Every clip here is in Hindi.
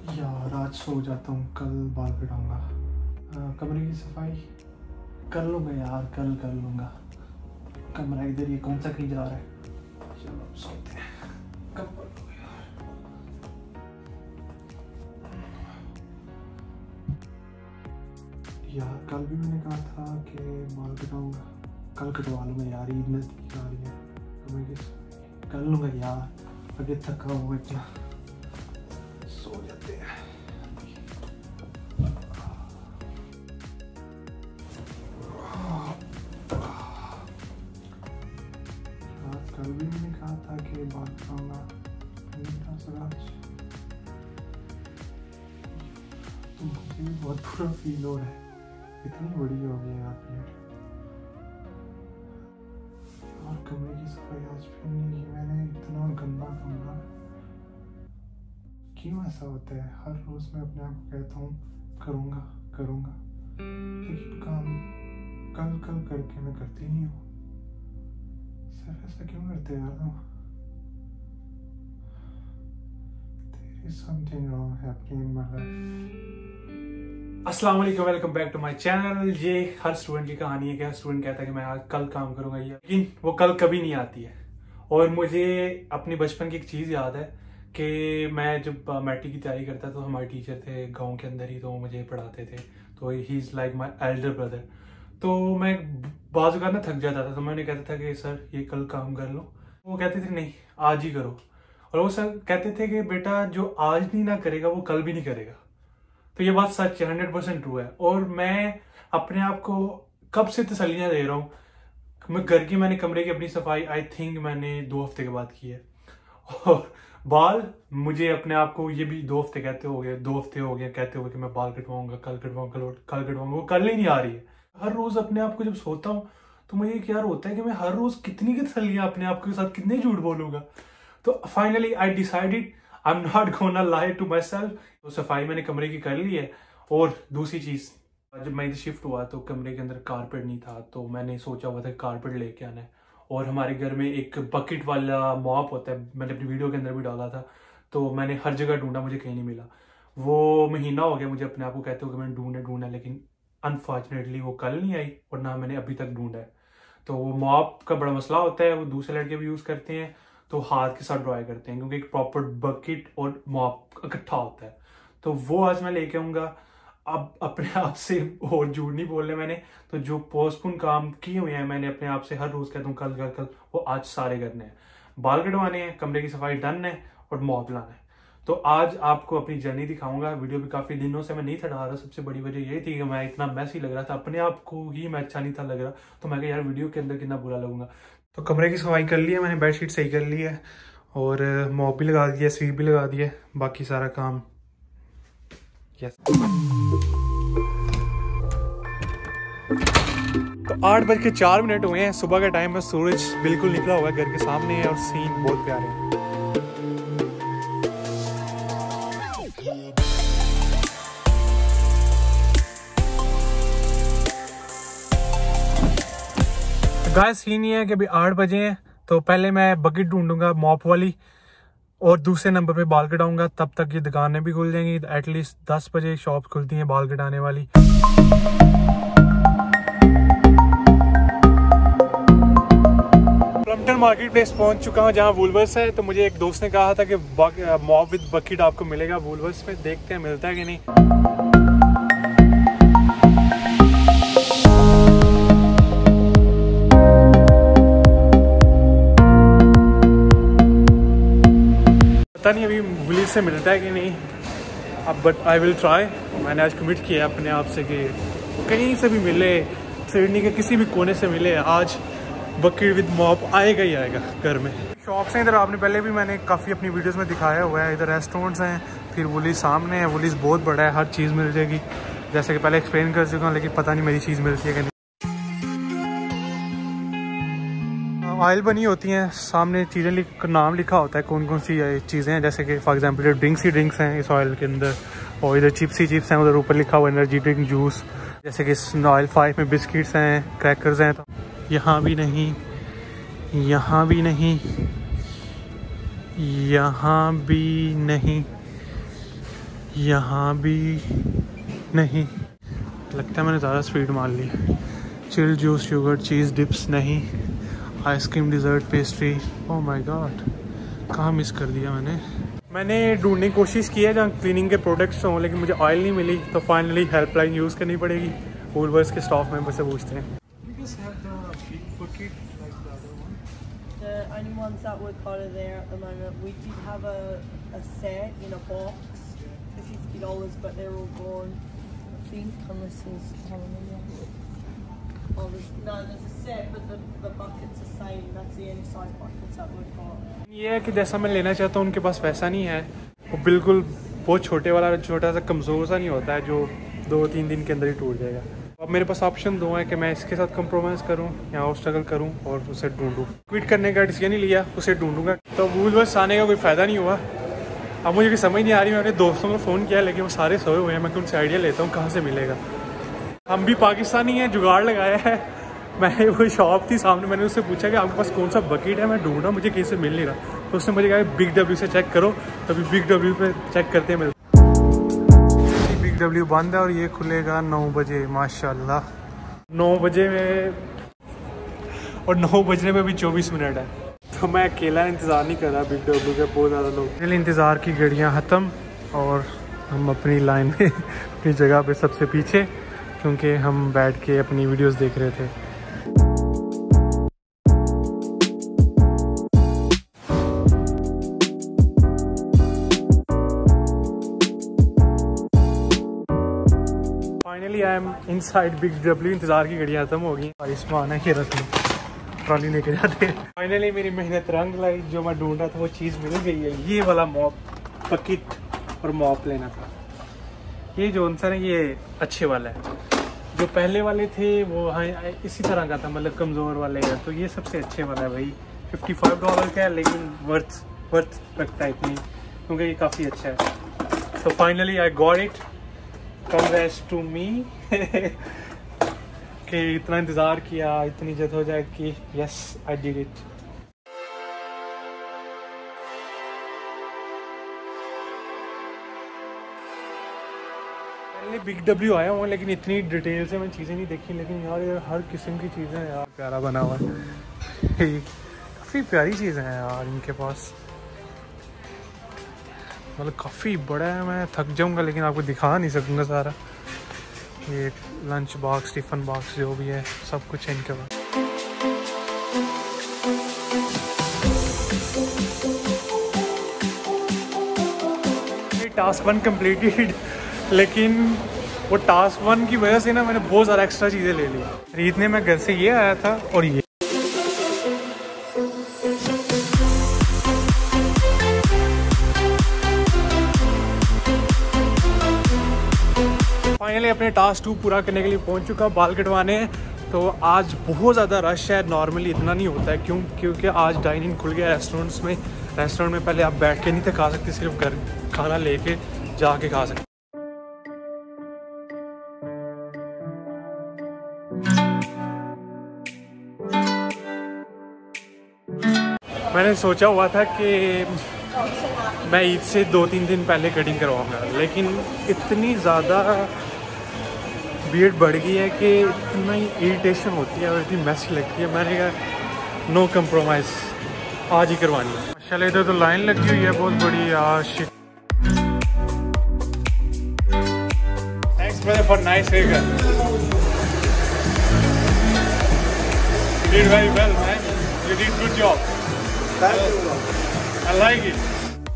यार आज सो जाता हूँ, कल बाल कटाऊंगा। कमरे की सफाई कर लूँगा यार, कल कर लूँगा। कमरा इधर, ये कौन सा कहीं जा रहा है। चलो अब सोते हैं। कब यार कल भी मैंने कहा था कि बाल कटाऊंगा, कल कटवा लूँगा यार। ईद नज़दीक आ रही है, कमरे की सफाई कर लूँगा यार। अभी थका हुआ इतना, सो जाते हैं। कल भी मैंने कहा था कि बात करूँगा, तो मुझे भी बहुत बुरा फील हो रहा है। इतनी बड़ी हो गई यार प्लेट। और कमरे की सफाई आज फिर नहीं की मैंने। इतना गंदा कमरा, क्यों ऐसा होता है? हर रोज मैं अपने आप को कहता हूँ करूँगा करूँगा, लेकिन काम कल कल करके मैं करती नहीं हूँ। सिर्फ ऐसा क्यों करते यार तुम? There is something wrong happening in my life. अस्सलाम वालेकुम, welcome back to my channel. ये हर स्टूडेंट की कहानी है कि हर स्टूडेंट कहता है कि मैं आज कल काम करूँगा, लेकिन वो कल कभी नहीं आती है। और मुझे अपने बचपन की एक चीज़ याद है कि मैं जब मैट्रिक की तैयारी करता तो हमारे टीचर थे गांव के अंदर ही, तो वो मुझे पढ़ाते थे। तो he is like my elder brother. तो मैं बाज़ ना थक जाता था, तो मैं उन्हें कहता था कि सर ये कल काम कर लो। वो कहते थे नहीं आज ही करो। और वो सर कहते थे कि बेटा जो आज नहीं ना करेगा वो कल भी नहीं करेगा। तो ये बात सच है, 100% ट्रू है। और मैं अपने आप को कब से तसल्लियाँ दे रहा हूँ। मैं घर की मैंने कमरे की अपनी सफाई आई थिंक मैंने 2 हफ्ते के बाद की है। और बाल मुझे अपने आप को ये भी 2 हफ्ते कहते हो गए, 2 हफ्ते हो गए कहते हुए कि मैं बाल कटवाऊंगा, कल कटवाऊंगा, कल कटवाऊंगा। वो कल ही नहीं आ रही है। हर रोज अपने आप को जब सोता हूँ तो मुझे क्या होता है कि मैं हर रोज कितनी की तसल्लियाँ अपने आप के साथ कितने झूठ बोलूंगा। तो finally I decided I am not gonna lie to myself. तो सफाई मैंने कमरे की कर ली है। और दूसरी चीज, जब मैं इधर शिफ्ट हुआ तो कमरे के अंदर कारपेट नहीं था, तो मैंने सोचा हुआ था कारपेट लेके आना है। और हमारे घर में एक बकेट वाला मॉप होता है, मैंने अपनी वीडियो के अंदर भी डाला था। तो मैंने हर जगह ढूंढा, मुझे कहीं नहीं मिला। वो महीना हो गया मुझे अपने आप को कहते हो कि मैंने ढूंढा, लेकिन अनफॉर्चुनेटली वो कल नहीं आई और ना मैंने अभी तक ढूंढा है। तो वो मॉप का बड़ा मसला होता है, वो दूसरे लड़के भी यूज़ करते हैं तो हाथ के साथ ड्राई करते हैं, क्योंकि एक प्रॉपर बकेट और मॉप इकट्ठा होता है। तो वो आज मैं लेके आऊँगा। अब अपने आप से और झूठ नहीं बोलने मैंने, तो जो पोस्टपोन काम किए हुए हैं मैंने अपने आप से हर रोज़ कहता हूँ कल कल कल, वो आज सारे करने हैं। बाल कटवाने हैं, कमरे की सफाई डन है और मॉप लाना है। तो आज आपको अपनी जर्नी दिखाऊंगा। वीडियो भी काफ़ी दिनों से मैं नहीं था डाल रहा। सबसे बड़ी वजह यही थी कि मैं इतना मैसी लग रहा था, अपने आप को ही मैं अच्छा नहीं था लग रहा। तो मैं कहा यार वीडियो के अंदर कितना बुरा लगूंगा। तो कमरे की सफाई कर ली है मैंने, बेडशीट सही कर ली है और मॉप भी लगा दी है, स्वीप भी लगा दी है, बाकी सारा काम यस। तो 8:04 हुए हैं, सुबह का टाइम है। सूरज बिल्कुल निकला हुआ है, घर के सामने है और सीन बहुत प्यारे है। गाइस सीन ये है कि अभी 8 बजे हैं, तो पहले मैं बकेट ढूंढूंगा मॉप वाली और दूसरे नंबर पे बाल कटाऊंगा। तब तक ये दुकानें भी खुल जाएंगी। एटलीस्ट 10 बजे शॉप खुलती हैं बाल कटाने वाली। प्लम्पटन मार्केट प्लेस पहुंच चुका हूं जहां वुलवर्स है। तो मुझे एक दोस्त ने कहा था कि मॉप विद बकेट आपको मिलेगा वुलवर्स में। देखते हैं मिलता है कि नहीं। पता नहीं अभी वुलिस से मिलता है कि नहीं अब, बट आई विल ट्राई। मैंने आज कमिट किया है अपने आप से कि कहीं से भी मिले, सिडनी के किसी भी कोने से मिले, आज बकेट विद मॉप आएगा ही आएगा घर में। शॉप्स हैं इधर, आपने पहले भी मैंने काफ़ी अपनी वीडियोस में दिखाया हुआ है। इधर रेस्टोरेंट्स हैं, फिर वुलिस सामने है। वुलिस बहुत बड़ा है, हर चीज़ मिल जाएगी, जैसे कि पहले एक्सप्लेन कर चुका हूँ, लेकिन पता नहीं मेरी चीज़ मिलती है कि नहीं। ऑयल बनी होती हैं, सामने चीज़ें नाम लिखा होता है कौन कौन सी चीज़ें हैं, जैसे कि फॉर एग्जांपल ये ड्रिंक्स ही ड्रिंक्स हैं इस ऑयल के अंदर, और इधर चिप्स ही चिप्स हैं, उधर ऊपर लिखा हुआ एनर्जी ड्रिंक जूस, जैसे कि इस ऑयल 5 में बिस्किट्स हैं, क्रैकर्स हैं। तो यहाँ भी नहीं, यहाँ भी नहीं, यहाँ भी नहीं, यहाँ भी नहीं, लगता है मैंने ज़्यादा स्पीड मार ली। Chill juice, yogurt, cheese dips नहीं, ice cream, dessert, pastry. Oh my God, कहाँ मिस कर दिया मैंने ढूंढने की कोशिश की है जहाँ क्लीनिंग के प्रोडक्ट्स हों, लेकिन मुझे ऑयल नहीं मिली, तो फाइनली हेल्पलाइन यूज़ करनी पड़ेगी। वूलवर्स के स्टाफ मेंबर से पूछते हैं। The only ones that were kind of there at the moment, we did have a set in a box for $50, but they're all gone, I think, unless there's, no, there's a set, but the bucket's the same. That's the only size buckets that we've got. ये है कि जैसा मैं लेना चाहता हूँ उनके पास वैसा नहीं है। वो बिल्कुल बहुत छोटे वाला, छोटा सा कमज़ोर सा नहीं होता है जो 2-3 दिन के अंदर ही टूट जाएगा। अब मेरे पास ऑप्शन दो है कि मैं इसके साथ कंप्रोमाइज़ करूं या और स्ट्रगल करूं और उसे ढूंढूं। क्विट करने का डिसीजन ही लिया, उसे ढूंढूंगा। तो वूलवर्स आने का कोई फ़ायदा नहीं हुआ। अब मुझे समझ नहीं आ रही, मैं अपने दोस्तों को फ़ोन किया लेकिन वो सारे सोए हुए हैं। मैं उनसे आइडिया लेता हूँ कहाँ से मिलेगा। हम भी पाकिस्तानी हैं, जुगाड़ लगाया है। मैं वो शॉप थी सामने, मैंने उससे पूछा कि आपके पास कौन सा बकेट है, मैं ढूंढ रहा हूँ, मुझे कहीं से मिल नहीं रहा। तो उसने मुझे कहा बिग डब्ल्यू से चेक करो। तभी बिग डब्ल्यू पे चेक करते हैं। बिग डब्ल्यू बंद है और ये खुलेगा 9 बजे। माशाल्लाह 9 बजे में, और 9 बजने में भी 24 मिनट है। तो मैं अकेला इंतज़ार नहीं कर रहा बिग डब्ल्यू के, बहुत ज़्यादा लोग। इंतज़ार की घड़ियाँ ख़त्म और हम अपनी लाइन में अपनी जगह पे सबसे पीछे, क्योंकि हम बैठ के अपनी वीडियोस देख रहे थे। Finally I am inside big W. इंतज़ार की घड़ियाँ ख़त्म हो गई और इसमें आना ही रख लो, ट्रॉली लेके जाते हैं। फाइनली मेरी मेहनत रंग लाई, जो मैं ढूंढ रहा था वो चीज़ मिल गई है। ये वाला मॉप, बकेट और मॉप लेना था। ये जो आंसर है ये अच्छे वाला है। जो पहले वाले थे वो हाँ इसी तरह का था, मतलब कमज़ोर वाले है। तो ये सबसे अच्छे वाला है भाई। $55 का है, लेकिन वर्थ लगता है इतनी, क्योंकि ये काफ़ी अच्छा है। तो finally I got it, congrats to me कि इतना इंतज़ार किया, इतनी जद्दोजहद की। Yes I did it. पहले बिग डब्ल्यू आया हुआ, लेकिन इतनी डिटेल से मैं चीज़ें नहीं देखी। लेकिन यार ये हर किस्म की चीज़ें हैं यार, प्यारा बना हुआ है। काफ़ी प्यारी चीज़ें हैं यार इनके पास, मतलब काफ़ी बड़ा है। मैं थक जाऊंगा लेकिन आपको दिखा नहीं सकूंगा सारा। ये लंच बॉक्स, टिफ़न बॉक्स जो भी है, सब कुछ है इनके पास। टास्क 1 कंप्लीटेड, लेकिन वो टास्क 1 की वजह से ना मैंने बहुत ज़्यादा एक्स्ट्रा चीज़ें ले ली। खरीदने में घर से ये आया था और ये। फाइनली अपने टास्क 2 पूरा करने के लिए पहुंच चुका, बाल कटवाने हैं। तो आज बहुत ज़्यादा रश है, नॉर्मली इतना नहीं होता है। क्योंकि आज डाइनिंग खुल गया रेस्टोरेंट्स में। रेस्टोरेंट में पहले आप बैठ के नहीं थे खा सकते, सिर्फ घर खाना लेके जाके खा सकते। मैंने सोचा हुआ था कि मैं ईद से 2-3 दिन पहले कटिंग करवाऊँगा, लेकिन इतनी ज़्यादा भीड़ बढ़ गई है कि इतना ही इरिटेशन होती है और इतनी मैसी लगती है। मैंने कहा नो कंप्रोमाइज़, आज ही करवानी है। माशाल्लाह इधर तो लाइन लगी हुई है बहुत बड़ी यार। Shit, thanks brother for nice haircut, you did very well man, you did good job, I like it.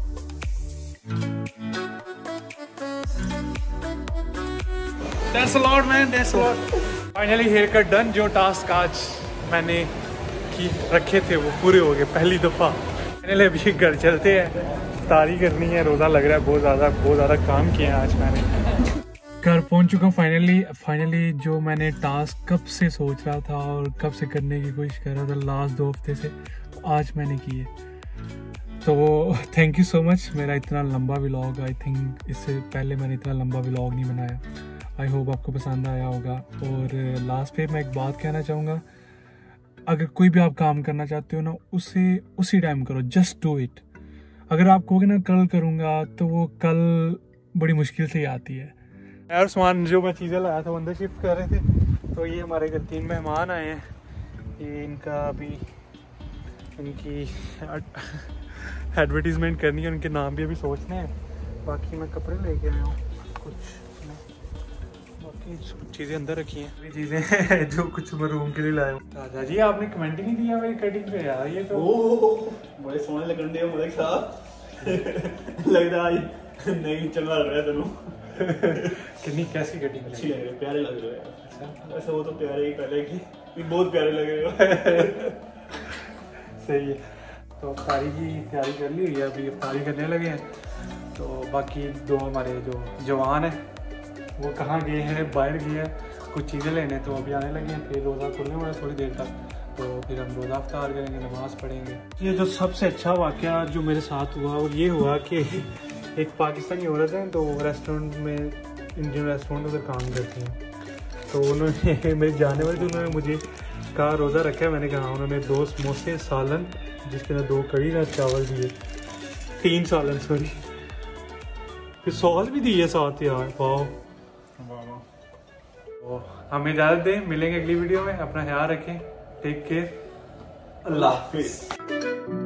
That's a lot man, that's a lot. Finally hair cut done. जो टास्क आज मैंने रखे थे वो पूरे हो गए पहली दफ़ा। फाइनली अभी घर चलते हैं, इफ्तारी करनी है, रोज़ा लग रहा है बहुत ज़्यादा काम किए हैं आज मैंने। घर पहुंच चुका हूँ फाइनली। जो मैंने टास्क कब से सोच रहा था और कब से करने की कोशिश कर रहा था लास्ट 2 हफ्ते से, आज मैंने किए। तो थैंक यू सो मच। मेरा इतना लंबा व्लॉग, आई थिंक इससे पहले मैंने इतना लंबा व्लॉग नहीं बनाया। आई होप आपको पसंद आया होगा। और लास्ट पे मैं एक बात कहना चाहूँगा, अगर कोई भी आप काम करना चाहते हो ना, उसे उसी टाइम करो, जस्ट डू इट। अगर आप कहोगे ना कल करूँगा, तो वो कल बड़ी मुश्किल से ही आती है यार। सामान जो मैं चीज़ें लाया था वो अंदर शिफ्ट कर रहे थे, तो ये हमारे घर 3 मेहमान आए हैं। ये इनका अभी इनकी एडवर्टीज़मेंट करनी है, उनके नाम भी अभी सोचने हैं। बाकी मैं कपड़े लेके आया हूँ कुछ, बाकी चीज़ें अंदर रखी हैं, ये चीज़ें हैं जो कुछ मैं रूम के लिए लाया हूँ। राजा जी आपने कमेंट ही नहीं दिया मेरी कटिंग पे यार, ये तो बड़े सोने लगन दे मुझे साहब लग रहा है नहीं चला रहा है तेनों। कितनी कैसी कटिंग अच्छी लग रही है, प्यारे लग रहे हैं। अच्छा वैसे वो तो प्यारे ही पहले की बहुत प्यारे लग रहे हो। सही है। तो अफ्तारी की तैयारी कर ली हुई है, अभी अफ्तारी करने लगे हैं। तो बाकी 2 हमारे जो जवान हैं वो कहाँ गए हैं, बाहर गए हैं कुछ चीज़ें लेने, तो अभी आने लगे हैं। फिर रोज़ा खुलने वाला थोड़ी देर तक, तो फिर हम रोज़ा अफ्तार करेंगे, नमाज़ पढ़ेंगे। ये जो सबसे अच्छा वाक़या जो मेरे साथ हुआ वो ये हुआ कि एक पाकिस्तानी औरत है, तो रेस्टोरेंट में, इंडियन रेस्टोरेंट में काम करती हैं, तो उन्होंने मेरे जाने वाले, तो उन्होंने मुझे कहा रोज़ा रखा है। मैंने कहा उन्होंने 2 समोसे, सालन जिसके अंदर 2 कड़ी ना चावल दिए, 3 सालन सॉरी, फिर सॉस भी दिए साथ यार। वाह हमें इजाज़त दें, मिलेंगे अगली वीडियो में। अपना ख्याल रखें, टेक केयर, अल्लाह हाफिज़।